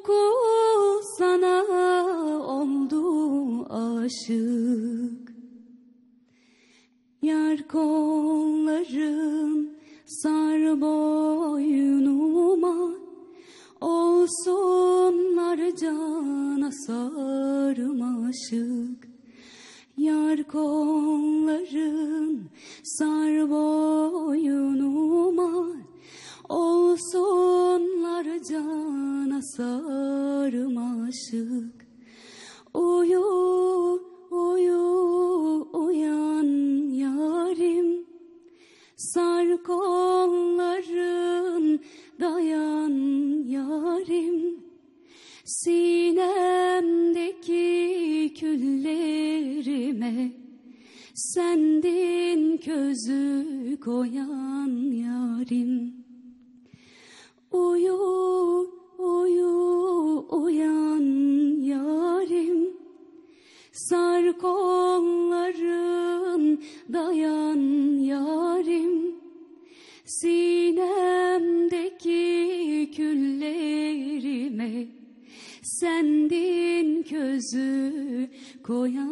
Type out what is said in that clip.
kul sana oldu aşık. Yar kolların sar boynuma, olsunlar cana sarmaşık. Yar kolların sar boynuma, olsunlar cana sarmaşık. Uyu, uyu, uyan yarim, sar kolların, dayan yarim. Sinemdeki küllerime sendin közü koyan yarim. Uyu, uyu, uyan yarim, sar kolların, dayan yarim. Sinemdeki küllerime sendin közü koyan